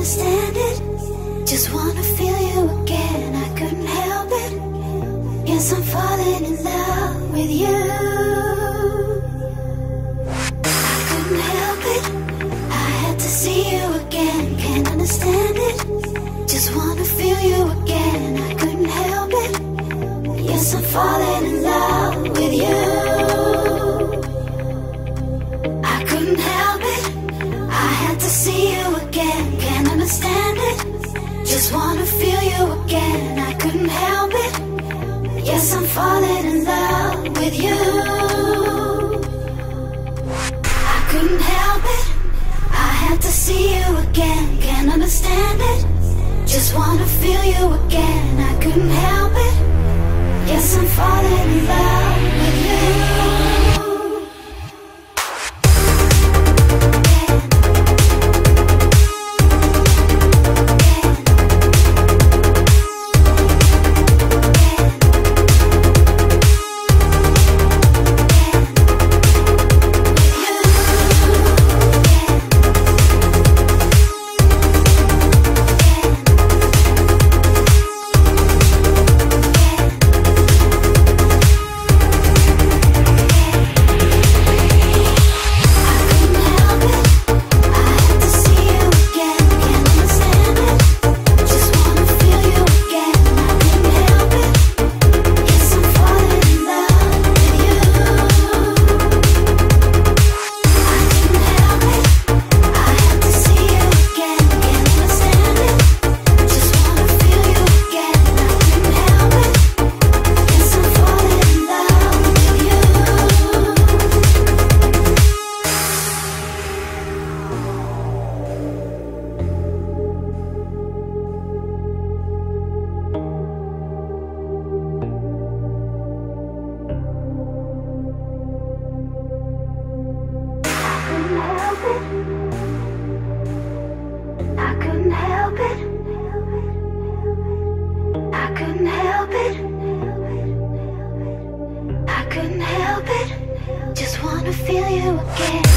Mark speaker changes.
Speaker 1: understand it. Just wanna feel you again, I couldn't help it. Yes, I'm falling in love with you. I couldn't help it, I had to see you again. Can't understand it. Just wanna feel you again, I couldn't help it. Yes, I'm falling in love with you. I couldn't help it, I had to see you again. Can't understand it. Just wanna feel you again, I couldn't help it. Yes, I'm falling in love with you. I couldn't help it, I had to see you again. Can't understand it. Just wanna feel you again, I couldn't help it. Yes, I'm falling in love with you. I couldn't help it, just wanna feel you again.